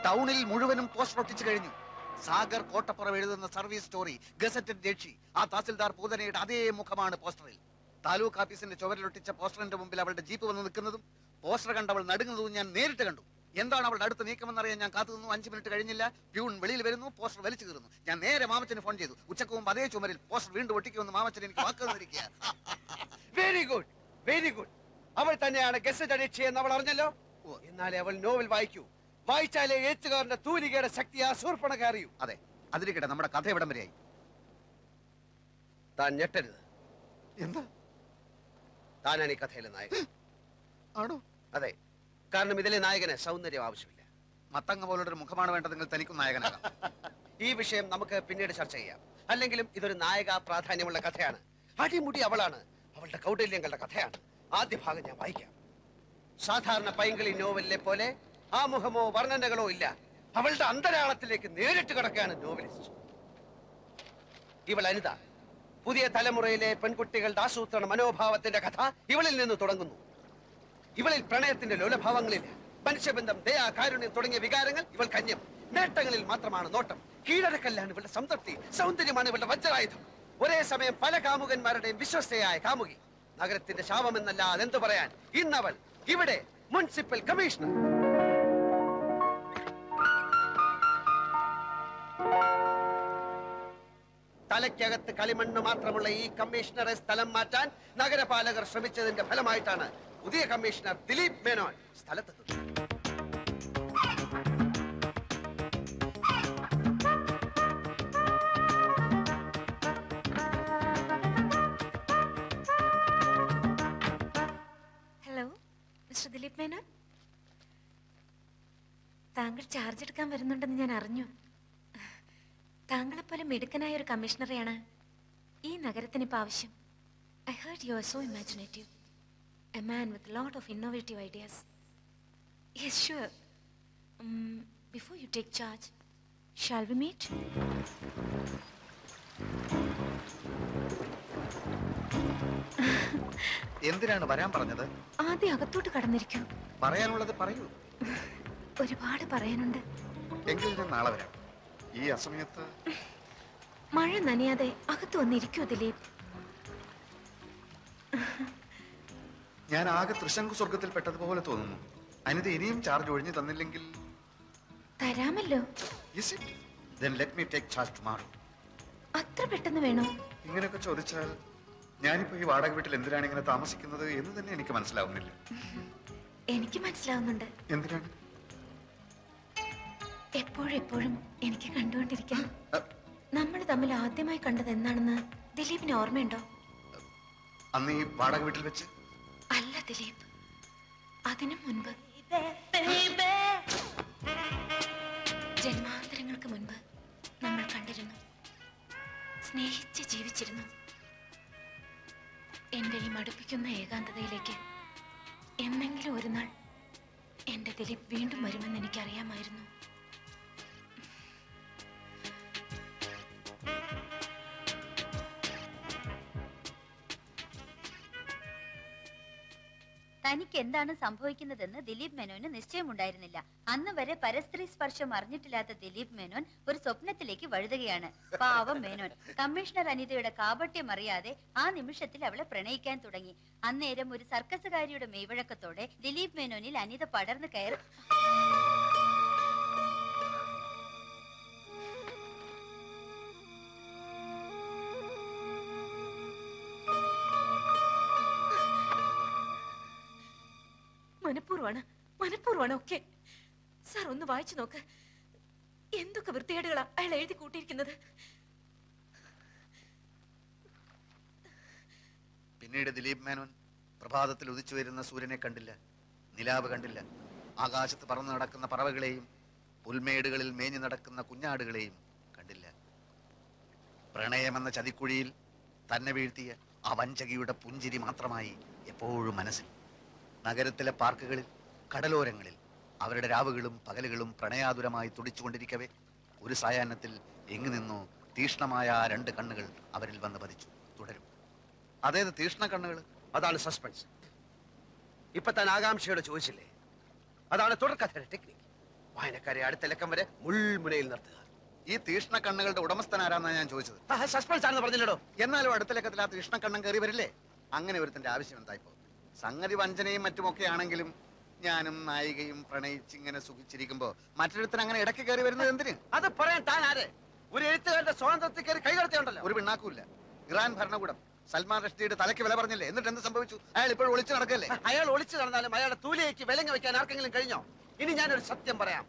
ടൗണിൽ മുഴുവനും പോസ്റ്റർ ഒട്ടിച്ചു കഴിഞ്ഞു. സാഗർ കോട്ടപ്പുറം എഴുതുന്ന സർവീസ് സ്റ്റോറി, ഗസറ്റഡ് രക്ഷി. ആ തഹസിൽദാർ പൂതനയുടെ അതേ മുഖമാണ് പോസ്റ്ററിൽ. താലൂക്ക് ഓഫീസിന്റെ ചുവരിലൊട്ടിച്ച പോസ്റ്ററിന്റെ മുമ്പിൽ അവളുടെ ജീപ്പ് വന്ന് നിൽക്കുന്നതും പോസ്റ്റർ കണ്ടവൾ നടുങ്ങുന്നതും ഞാൻ നേരിട്ട് കണ്ടു. എന്താണ് അവളുടെ അടുത്ത് നീക്കമെന്നറിയാൻ ഞാൻ കാത്തുനിന്നു. 5 മിനിറ്റ് കഴിഞ്ഞില്ല. പ്യൂൺ വെളിയിൽ വരുന്നു, പോസ്റ്റർ വലിച്ചു കീറുന്നു. ഞാൻ നേരെ മാമച്ചന് ഫോൺ ചെയ്തു. ഉച്ചക്ക് മുമ്പ് അതേ ചുമരിൽ പോസ്റ്റർ വീണ്ടും ഒട്ടിക്കുമെന്ന് മാമച്ചൻ എനിക്ക് വാക്ക് തന്നിരിക്കുക. Very good, very good. അവൾ തന്നെയാണ് ഗസറ്റഡ് രക്ഷി എന്ന് അവൾ അറിഞ്ഞല്ലോ. എന്നാലേ അവൾ നോവൽ വായിക്കൂ. വായിച്ചാലേ എഴുത്തുകാരന്റെ തൂലികയുടെ ശക്തി ആ ശൂർപ്പണക അറിയൂ. അതെ, അതിരിക്കട്ടെ, നമ്മുടെ കഥ എവിടം വരെയായി? താൻ ഞെട്ടരുത്. എന്താ? താനാണ് ഈ കഥയിലെ നായകൻ. ആണോ? അതെ, കാരണം ഇതിലെ നായകന് സൗന്ദര്യം ആവശ്യമില്ല. മത്തങ്ങ പോലൊരു മുഖമാണ് വേണ്ടതെങ്കിൽ തനിക്കും നായകനാകാം. ഈ വിഷയം നമുക്ക് പിന്നീട് ചർച്ച ചെയ്യാം. അല്ലെങ്കിലും ഇതൊരു നായക പ്രാധാന്യമുള്ള കഥയാണ്. അടിമുടി അവളാണ്. അവളുടെ കൗടില്യങ്ങളുടെ കഥയാണ്. ആദ്യ ഭാഗം ഞാൻ വായിക്കാം. സാധാരണ പൈങ്കിളി നോവലിലെ പോലെ ആമുഖമോ വർണ്ണനകളോ ഇല്ല. അവളുടെ അന്തരാളത്തിലേക്ക് നേരിട്ട് കിടക്കുകയാണ് നോവലിസ്റ്റ്. ഇവൾ അനിത. പുതിയ തലമുറയിലെ പെൺകുട്ടികളുടെ ആസൂത്രണ മനോഭാവത്തിന്റെ കഥ ഇവളിൽ നിന്ന് തുടങ്ങുന്നു. ഇവളിൽ പ്രണയത്തിന്റെ ലോലഭാവങ്ങളില്ല. മനുഷ്യബന്ധം, ദയ, കാരുണ്യം തുടങ്ങിയ വികാരങ്ങൾ ഇവൾ കന്യം. നേട്ടങ്ങളിൽ മാത്രമാണ് നോട്ടം. കീഴടക്കല്ലാണ് ഇവളുടെ സംതൃപ്തി. സൗന്ദര്യമാണ് ഇവളുടെ വജ്രായുധം. ഒരേ സമയം പല കാമുകന്മാരുടെയും വിശ്വസ്തയായ കാമുകി. നഗരത്തിന്റെ ശാപമെന്നല്ല അതെന്തു പറയാൻ. ഇന്നവൾ ഇവിടെ മുനിസിപ്പൽ കമ്മീഷണർ. തലയ്ക്കകത്ത് കളിമണ്ണ് മാത്രമുള്ള ഈ കമ്മീഷണറെ സ്ഥലം മാറ്റാൻ നഗരപാലകർ ശ്രമിച്ചതിന്റെ ഫലമായിട്ടാണ് പുതിയ കമ്മീഷണർ ദിലീപ് മേനോൻ സ്ഥലത്തെത്തുന്നത്. Hello, mister Dileep Menon. താങ്കൾ ചാർജ് എടുക്കാൻ വരുന്നുണ്ടെന്ന് ഞാൻ അറിഞ്ഞു. താങ്കളെപ്പോലെ മിടുക്കനായ ഒരു കമ്മീഷണറെയാണ് ഈ നഗരത്തിന് ഇപ്പം ആവശ്യം. I heard you are so imaginative. A man with a lot of innovative ideas. Yes, sure. Before you take charge, shall we meet? എന്തിനാണ് വരാൻ പറഞ്ഞത്? ആദ്യം അകത്തോട്ട് കടന്നിരിക്കൂ. പറയാനുള്ളത് പറയൂ. ഒരുപാട് പറയാനുണ്ട്. എങ്കിൽ ഞാൻ നാളെ വരാം. ഈ അസമയത്ത് മഴ നനയാതെ അകത്ത് വന്നിരിക്കൂ ദിലീപ്. ഞാൻ ആകെ തൃശങ്കു സ്വർഗത്തിൽ പെട്ടതുപോലെ തോന്നുന്നു. അനിത ഇനിയും ചാർജ് ഒഴിഞ്ഞു തന്നില്ലെങ്കിൽ തരാമല്ലോ. Then let me take charge tomorrow. അത്ര പെട്ടെന്ന് വേണോ? ഇങ്ങനെയൊക്കെ ചോദിച്ചാൽ ഞാനിപ്പോ ഈ വാടക വീട്ടിൽ എന്തിനാണ് ഇങ്ങനെ താമസിക്കുന്നത് എന്ന് തന്നെ എനിക്ക് മനസ്സിലാവുന്നില്ല. എനിക്ക് മനസ്സിലാവുന്നുണ്ട്. എന്തിനാണ്? എപ്പോഴും എനിക്ക് കണ്ടുകൊണ്ടിരിക്കാൻ. നമ്മൾ തമ്മിൽ ആദ്യമായി കണ്ടത് എന്നാണെന്ന് ദിലീപിന് ഓർമ്മയുണ്ടോ? അന്ന് ഈ വാടക വീട്ടിൽ വെച്ച് അല്ല ദിലീപ്, അതിനു മുൻപ്, ജന്മാന്തരങ്ങൾക്ക് മുൻപ് നമ്മൾ കണ്ടിരുന്നു, സ്നേഹിച്ച് ജീവിച്ചിരുന്നു. എന്റെ ഈ മടുപ്പിക്കുന്ന ഏകാന്തതയിലേക്ക് എന്നെങ്കിലും ഒരു നാൾ എന്റെ ദിലീപ് വീണ്ടും വരുമെന്ന് എനിക്കറിയാമായിരുന്നു. തനിക്ക് എന്താണ് സംഭവിക്കുന്നതെന്ന് ദിലീപ് മേനോന് നിശ്ചയമുണ്ടായിരുന്നില്ല. അന്ന് വരെ പരസ്ത്രീ സ്പർശം അറിഞ്ഞിട്ടില്ലാത്ത ദിലീപ് മേനോൻ ഒരു സ്വപ്നത്തിലേക്ക് വഴുതുകയാണ്. പാവം മേനോൻ. കമ്മീഷണർ അനിതയുടെ കാപട്യം അറിയാതെ ആ നിമിഷത്തിൽ അവളെ പ്രണയിക്കാൻ തുടങ്ങി. അന്നേരം ഒരു സർക്കസുകാരിയുടെ മെയ്വഴക്കത്തോടെ ദിലീപ് മേനോനിൽ അനിത പടർന്നു കയറി. മനഃപൂർവ്വമാണ് ഒക്കെ. സാർ ഒന്ന് വായിച്ചു നോക്ക്. എന്തൊക്കെ വൃത്തികേടുകളാ അയാൾ എഴുതി കൂട്ടിയിരിക്കുന്നത്. പിന്നീട് ദിലീപ് മേനോൻ പ്രഭാതത്തിൽ ഉദിച്ചു വരുന്ന സൂര്യനെ കണ്ടില്ല, നിലാവ് കണ്ടില്ല, ആകാശത്ത് പറന്നു നടക്കുന്ന പറവകളെയും പുൽമേടുകളിൽ മേഞ്ഞു നടക്കുന്ന കുഞ്ഞാടുകളെയും കണ്ടില്ല. പ്രണയമെന്ന ചതിക്കുഴിയിൽ തന്നെ വീഴ്ത്തിയ ആ വഞ്ചകിയുടെ പുഞ്ചിരി മാത്രമായി എപ്പോഴും മനസ്സിൽ. നഗരത്തിലെ പാർക്കുകളിൽ, കടലോരങ്ങളിൽ അവരുടെ രാവുകളും പകലുകളും പ്രണയാതുരമായി തുടിച്ചുകൊണ്ടിരിക്കവേ ഒരു സായാഹ്നത്തിൽ എങ്ങു നിന്നോ തീഷ്ണമായ ആ 2 കണ്ണുകൾ അവരിൽ വന്ന് പതിച്ചു. തുടരും. അതേത് തീഷ്ണ കണ്ണുകൾ? അതാണ് സസ്പെൻസ്. ഇപ്പൊ താൻ ആകാംക്ഷയോട് ചോദിച്ചില്ലേ, അതാണ് തുടർക്കഥയുടെ ടെക്നിക്ക്. വായനക്കാരെ അടുത്ത ലക്കം വരെ മുൾമുനയിൽ നിർത്തുക. ഈ തീഷ്ണ കണ്ണുകളുടെ ഉടമസ്ഥൻ ആരാന്നാ ഞാൻ ചോദിച്ചത്. സസ്പെൻസ് ആണെന്ന് പറഞ്ഞില്ലടോ. എന്നാലും അടുത്ത ലക്കത്തിൽ ആ തീഷ്ണ കണ്ണം കയറി വരില്ലേ? അങ്ങനെ ഒരുത്തിന്റെ ആവശ്യം എന്താ ഇപ്പോ? സംഗതി വഞ്ചനയും മറ്റുമൊക്കെ ആണെങ്കിലും ഞാനും നായികയും പ്രണയിച്ചിങ്ങനെ സുഖിച്ചിരിക്കുമ്പോ മറ്റൊരുത്തിന് അങ്ങനെ ഇടയ്ക്ക് കയറി വരുന്നത് എന്തിന്? അത് പറയാൻ താൻ ആര്? ഒരു എഴുത്തുകാരന്റെ സ്വാതന്ത്ര്യത്തിൽ കയറി കൈകടത്തിയുണ്ടല്ലോ. ഒരു പിണ്ണാക്കുമില്ല. ഇറാൻ ഭരണകൂടം സൽമാൻ റഷ്ദിയുടെ തലയ്ക്ക് വില പറഞ്ഞില്ലേ? എന്നിട്ട് എന്ത് സംഭവിച്ചു? അയാൾ ഇപ്പോഴും ഒളിച്ചു നടക്കല്ലേ? അയാൾ ഒളിച്ചു നടന്നാലും അയാളുടെ തൂലിയേക്ക് വിലങ്ങ വെക്കാൻ ആർക്കെങ്കിലും കഴിഞ്ഞോ? ഇനി ഞാനൊരു സത്യം പറയാം.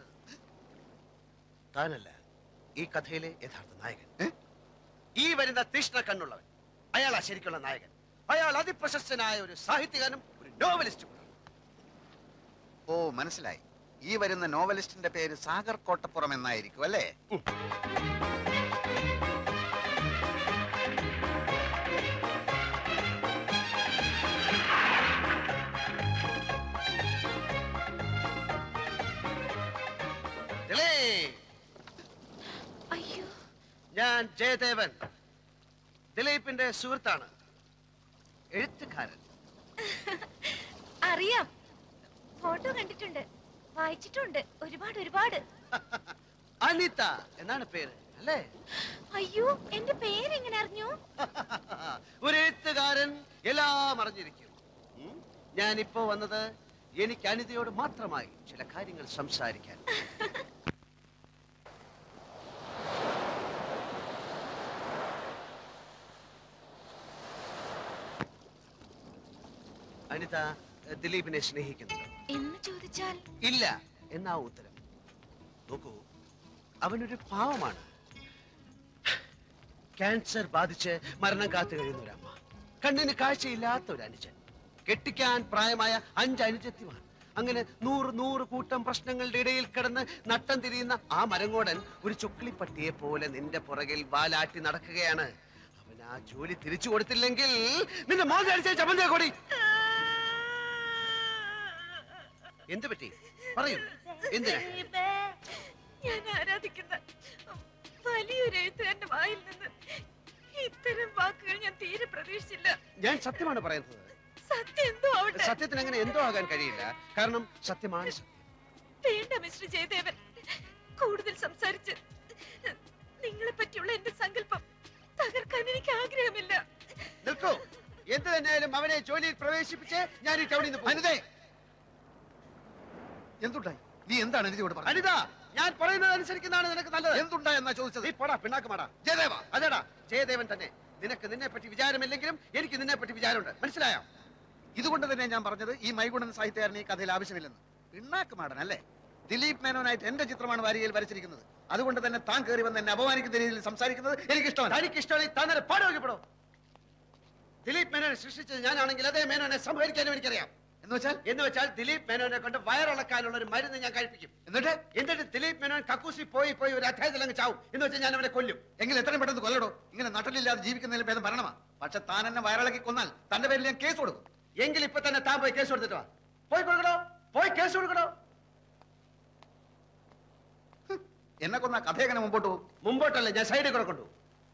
താനല്ല ഈ കഥയിലെ യഥാർത്ഥ നായകൻ. ഈ വരുന്ന തീഷ്ണ കണ്ണുള്ളവൻ അയാളാ ശരിക്കുള്ള നായകൻ. അയാൾ അതിപ്രശസ്തനായ ഒരു സാഹിത്യകാരനും ഒരു നോവലിസ്റ്റും. ഓ, മനസ്സിലായി. ഈ വരുന്ന നോവലിസ്റ്റിന്റെ പേര് സാഗർ കോട്ടപ്പുറം എന്നായിരിക്കും അല്ലേ? അയ്യോ, ഞാൻ ജയദേവൻ, ദിലീപിന്റെ സുഹൃത്താണ്, എഴുത്തുകാരൻ. അറിയാം, ഫോട്ടോ കണ്ടിട്ടുണ്ട്, വായിച്ചിട്ടുണ്ട് ഒരുപാട്. അനിത എന്നാണ് പേര് അല്ലേ? അയ്യോ, എന്റെ പേരെങ്ങനെ അറിഞ്ഞു? ഒരു എഴുത്തുകാരൻ എല്ലാം അറിഞ്ഞിരിക്കും. ഞാനിപ്പോ വന്നത് എനിക്ക് അനിതയോട് മാത്രമായി ചില കാര്യങ്ങൾ സംസാരിക്കാൻ. അനിത ദിലീപിനെ സ്നേഹിക്കുന്നു എന്ന് ചോദിച്ചാൽ ഇല്ല എന്നാ ഉത്തരം. നോക്കൂ, അവനൊരു പാവമാണ്. ക്യാൻസർ ബാധിച്ച് മരണം കാത്തു കഴിയുന്ന ഒരമ്മ, കണ്ണിന് കാഴ്ചയില്ലാത്ത ഒരു അനുജൻ, കെട്ടിക്കാൻ പ്രായമായ 5 അനുജത്തിമാർ. അങ്ങനെ 100 കൂട്ടം പ്രശ്നങ്ങളുടെ ഇടയിൽ കിടന്ന് നട്ടം തിരിയുന്ന ആ മരങ്ങോടൻ ഒരു ചുക്ലിപ്പട്ടിയെ പോലെ നിന്റെ പുറകിൽ വാലാട്ടി നടക്കുകയാണ്. അവൻ ആ ജോലി തിരിച്ചു കൊടുത്തില്ലെങ്കിൽ നിന്റെ മോൻ അടിച്ച ചമ്മന്തിയെ കൂടി. എന്ത് പറ്റി പറയൂ, എന്തിനാ? ഞാൻ ആരാധിക്കുന്ന വലിയൊരു എഴുത്തുകാരന്റെ വായിൽ നിന്ന് ഇത്തരം വാക്കുകൾ ഞാൻ തീരെ പ്രതീക്ഷിച്ചില്ല. ഞാൻ സത്യമാണ് പറയുന്നത്. സത്യം എന്തോ ആവട്ടെ. സത്യത്തിന് അങ്ങനെ എന്തോ ആകാൻ കഴിയില്ല, കാരണം സത്യമാണ് സത്യം. വേണ്ട മിസ്റ്റർ ജയദേവൻ, കൂടുതൽ സംസാരിച്ച് നിങ്ങളെ പറ്റിയുള്ള എന്റെ സങ്കല്പം തകർക്കാൻ എനിക്ക് ആഗ്രഹമില്ല. നിൽക്കൂ, എന്ത് തന്നെയായാലും അവനെ ജോലിയിൽ പ്രവേശിപ്പിച്ച് ഞാൻ ഈ ടൗണിൽ നിന്ന് അനിതേ, എന്തുണ്ടായി? നീ എന്താണ് അനിതയോട് പറഞ്ഞത്? അനിത, ഞാൻ പറയുന്നത് അനുസരിക്കുന്നതാണ് നിനക്ക് നല്ലത്. എന്തുണ്ടാ എന്നാ ചോദിച്ചത്? നീ പോടാ, പിണ്ണാക്കുമാടാ. ജയദേവ, അതെടാ ജയദേവൻ തന്നെ. നിനക്ക് നിന്നെ പറ്റി വിചാരമില്ലെങ്കിലും എനിക്ക് നിന്നെ പറ്റി വിചാരമുണ്ട്, മനസ്സിലായോ? ഇതുകൊണ്ട് തന്നെ ഞാൻ പറഞ്ഞത് ഈ മൈഗുണൻ സാഹിത്യകാരന് ഈ കഥയിൽ ആവശ്യമില്ലെന്ന്. പിണ്ണാക്ക് മാടൻ അല്ലേ? ദിലീപ് മേനോനായിട്ട് എന്റെ ചിത്രമാണ് വാരികയിൽ വരച്ചിരിക്കുന്നത്. അതുകൊണ്ട് തന്നെ താൻ കയറി വന്ന് എന്നെ അപമാനിക്കുന്ന രീതിയിൽ സംസാരിക്കുന്നത് എനിക്ക് ഇഷ്ടമല്ല. തനിക്ക് ഇഷ്ടമായി താൻ പാടുവെക്കപ്പെടോ. ദിലീപ് മേനോനെ സൃഷ്ടിച്ചത് ഞാനാണെങ്കിൽ അതേ മേനോനെ സംഹരിക്കാനും എനിക്കറിയാം. എന്ന് വെച്ചാൽ ദിലീപ് മേനോനെ കൊണ്ട് വയറിളക്കാനുള്ള ഒരു മരുന്ന് ഞാൻ കഴിപ്പിക്കും. എന്നിട്ട് ദിലീപ് മേനോൻ കക്കൂസി പോയി ഒരു അധ്യായത്തിൽ അങ്ങ് ചാവും. എന്ന് വെച്ചാൽ ഞാൻ അവനെ കൊല്ലും. എങ്കിൽ എത്രയും പെട്ടെന്ന് കൊല്ലടോ. ഇങ്ങനെ നട്ടലില്ലാതെ ജീവിക്കുന്നതിൽ ഭേദം മരണമാ. പക്ഷെ താൻ എന്നെ വയറിളക്കി കൊന്നാൽ തന്റെ പേരിൽ ഞാൻ കേസ് കൊടുക്കും. എങ്കിൽ ഇപ്പൊ തന്നെ താൻ പോയി കേസ് കൊടുത്തിട്ട് വാ. പോയി കൊടുക്കണോ, പോയി കേസ് കൊടുക്കണോ. എന്നെ കൊന്ന കഥ എങ്ങനെ മുമ്പോട്ട് പോകും? മുമ്പോട്ടല്ലേ, ഞാൻ സൈഡിൽ കൂടെ കൊണ്ടു.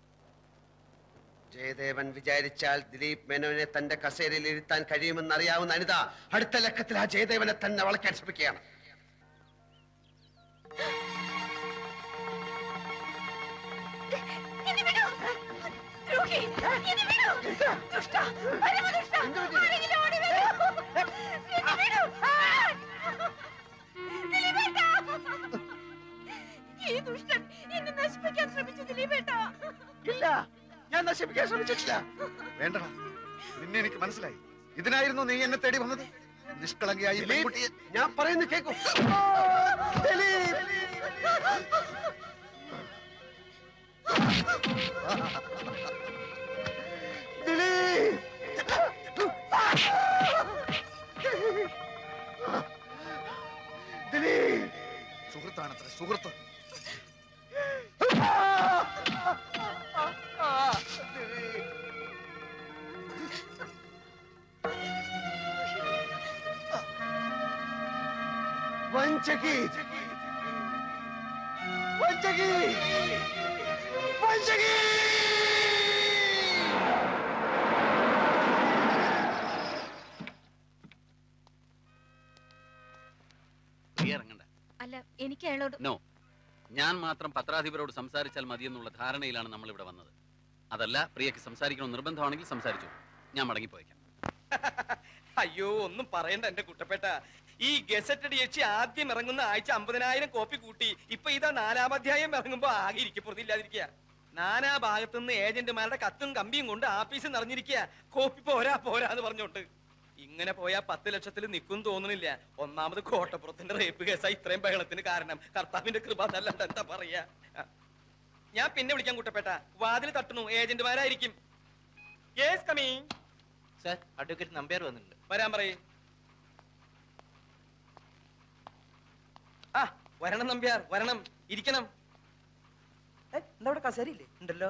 ജയദേവൻ വിചാരിച്ചാൽ ദിലീപ് മേനോനെ തന്റെ കസേരയിൽ ഇരുത്താൻ കഴിയുമെന്ന് അറിയാവുന്ന അനിത അടുത്ത ലക്കത്തിൽ ആ ജയദേവനെ തന്നെ വളയ്ക്കാൻ ശ്രമിക്കുകയാണ്. ഈ ദുഷ്ടൻ എന്നെ നശിപ്പിക്കാൻ ശ്രമിച്ചു ദിലീപേട്ടാ. ഇല്ല, ഞാൻ നശിപ്പിക്കാൻ ശ്രമിച്ചിട്ടില്ല. വേണ്ടടാ, നിന്നെ എനിക്ക് മനസ്സിലായി. ഇതിനായിരുന്നു നീ എന്നെ തേടി വന്നത്. നിഷ്കളങ്കയായി പെൺകുട്ടിയെ ഞാൻ പറയുന്നത് കേൾക്കൂ. സുഹൃത്താണത്ര, സുഹൃത്ത്. വഞ്ചകി, വഞ്ചകി, വഞ്ചകി. ഇറങ്ങണ്ട. അല്ല, എനിക്ക് അയാളോട് നോ, ഞാൻ മാത്രം പത്രാധിപരോട് സംസാരിച്ചാൽ മതിയെന്നുള്ള ധാരണയിലാണ് നമ്മൾ ഇവിടെ വന്നത്. അതല്ല, പ്രിയക്ക് സംസാരിക്കണം നിർബന്ധമാണെങ്കിൽ സംസാരിച്ചു. ഞാൻ മടങ്ങിപ്പോയേക്കാം. അയ്യോ, ഒന്നും പറയണ്ട എന്റെ കുട്ടപ്പേട്ട. ഈ ഗസറ്റഡ് യക്ഷി ആദ്യം ഇറങ്ങുന്ന ആഴ്ച 50,000 കോപ്പി കൂട്ടി. ഇപ്പൊ ഇതാ 4-ാം അധ്യായം ഇറങ്ങുമ്പോ ആകെ ഇരിക്കപ്പെടുന്നില്ലാതിരിക്കുക. നാനാ ഭാഗത്തുനിന്ന് ഏജന്റുമാരുടെ കത്തും കമ്പിയും കൊണ്ട് ആഫീസ് നിറഞ്ഞിരിക്കുക. കോപ്പി പോരാ എന്ന് പറഞ്ഞോണ്ട്. ഇങ്ങനെ പോയാ 10 ലക്ഷത്തിൽ നിൽക്കും തോന്നുന്നില്ല. ഒന്നാമത് കോട്ടപ്പുറത്തിന്റെ റേപ്പ് കേസാ ഇത്രയും ബഹളത്തിന് കാരണം. കർത്താവിന്റെ കൃപ എന്നല്ലാണ്ട് എന്താ പറയാ. ഞാൻ പിന്നെ വിളിക്കാൻ കുട്ടപ്പേട്ട. വാതിൽ തട്ടുന്നു, ഏജന്റുമാരായിരിക്കും. Yes coming. Sir, advocate Nambiar വന്നിട്ടുണ്ട്. വരാൻ പറയേ. ആ വരണം നമ്പ്യാർ, വരണം, ഇരിക്കണം. എന്താ അവിടെ കസേരയില്ലേ? ഉണ്ടല്ലോ,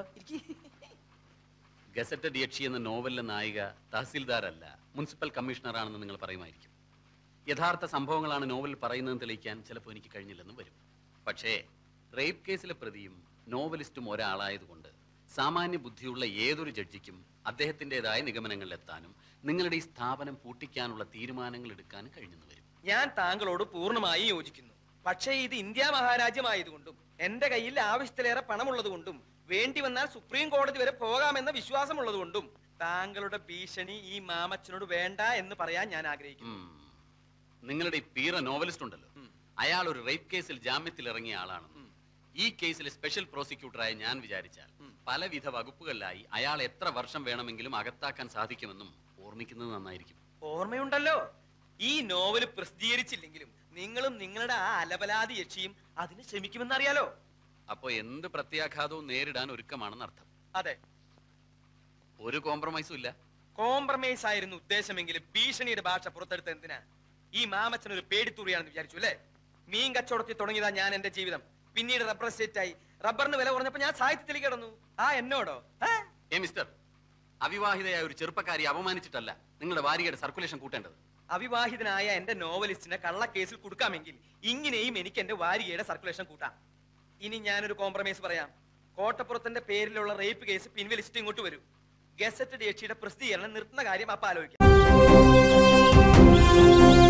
ഗസറ്റഡ് യക്ഷി എന്ന നോവലിലെ നായിക തഹസിൽദാരല്ല, മുനിസിപ്പൽ കമ്മീഷണറാണെന്ന് നിങ്ങൾ പറയുമായിരിക്കും. യഥാർത്ഥ സംഭവങ്ങളാണ് നോവൽ പറയുന്നതെന്ന് തെളിയിക്കാൻ ചിലപ്പോൾ എനിക്ക് കഴിഞ്ഞില്ലെന്ന് വരും. പക്ഷേ റേപ്പ് കേസിലെ പ്രതിയും നോവലിസ്റ്റും ഒരാളായതുകൊണ്ട് സാമാന്യ ബുദ്ധിയുള്ള ഏതൊരു ജഡ്ജിക്കും അദ്ദേഹത്തിൻ്റെതായ നിഗമനങ്ങളിലെത്താനും നിങ്ങളുടെ ഈ സ്ഥാപനം പൂട്ടിക്കാനുള്ള തീരുമാനങ്ങൾ എടുക്കാനും കഴിഞ്ഞെന്ന് വരും. ഞാൻ താങ്കളോട് പൂർണ്ണമായി യോജിക്കുന്നു. പക്ഷേ ഇത് ഇന്ത്യ മഹാരാജ്യമായതുകൊണ്ടും എന്റെ കയ്യിൽ ആവശ്യത്തിലേറെ പണമുള്ളത് കൊണ്ടും വേണ്ടി വന്നാൽ സുപ്രീം കോടതി വരെ പോകാമെന്ന വിശ്വാസമുള്ളത് കൊണ്ടും താങ്കളുടെ ഭീഷണി ഈ മാമച്ചനോട് വേണ്ട എന്ന് പറയാൻ ഞാൻ ആഗ്രഹിക്കുന്നു. നിങ്ങളുടെ ഈ പീറ നോവലിസ്റ്റ് ഉണ്ടല്ലോ, അയാൾ ഒരു റേപ്പ് കേസിൽ ജാമ്യത്തിൽ ഇറങ്ങിയ ആളാണ്. ഈ കേസിലെ സ്പെഷ്യൽ പ്രോസിക്യൂട്ടറായി ഞാൻ വിചാരിച്ചാൽ പലവിധ വകുപ്പുകളിലായി അയാൾ എത്ര വർഷം വേണമെങ്കിലും അകത്താക്കാൻ സാധിക്കുമെന്നും ഓർമ്മിക്കുന്നത് നന്നായിരിക്കും. ഓർമ്മയുണ്ടല്ലോ, ഈ നോവൽ പ്രസിദ്ധീകരിച്ചില്ലെങ്കിലും നിങ്ങളും നിങ്ങളുടെ ആ അലപലാതി യക്ഷിയും അതിന് ശ്രമിക്കുമെന്നറിയാലോ. അപ്പോ എന്ത് പ്രത്യാഘാതവും നേരിടാൻ ഒരുക്കമാണെന്ന് അർത്ഥം. അതെ, ഒരു കോംപ്രമൈസും ഇല്ല. കോംപ്രമൈസ് ആയിരുന്നു ഉദ്ദേശമെങ്കിലും ഭീഷണിയുടെ ഭാഷ പുറത്തെടുത്ത എന്തിനാ? ഈ മാമച്ചൻ ഒരു പേടിത്തൂറിയാണെന്ന് വിചാരിച്ചു അല്ലേ? മീൻ കച്ചവടത്തിൽ തുടങ്ങിയതാ ഞാൻ എന്റെ ജീവിതം. പിന്നീട് റബ്ബർ എസ്റ്റേറ്റ് ആയി. റബ്ബറിന് വില കുറഞ്ഞപ്പോ ഞാൻ സാഹിത്യത്തിലേക്ക് കിടന്നു. ആ എന്നോടോ? മിസ്റ്റർ, അവിവാഹിതയായ ഒരു ചെറുപ്പക്കാരി അപമാനിച്ചിട്ടല്ല നിങ്ങളുടെ വാരികയുടെ സർക്കുലേഷൻ കൂട്ടേണ്ടത്. അവിവാഹിതനായ എന്റെ നോവലിസ്റ്റിനെ കള്ളക്കേസിൽ കൊടുക്കാമെങ്കിൽ ഇങ്ങനെയും എനിക്ക് എന്റെ വാരികയുടെ സർക്കുലേഷൻ കൂട്ടാം. ഇനി ഞാനൊരു കോംപ്രമൈസ് പറയാം. കോട്ടപ്പുറത്തിന്റെ പേരിലുള്ള റേപ്പ് കേസ് പിൻവലിച്ചിട്ട് ഇങ്ങോട്ട് വരൂ. ഗസറ്റഡ് യക്ഷിയുടെ പ്രസിദ്ധീകരണം നിർത്തുന്ന കാര്യം അപ്പൊ ആലോചിക്കാം.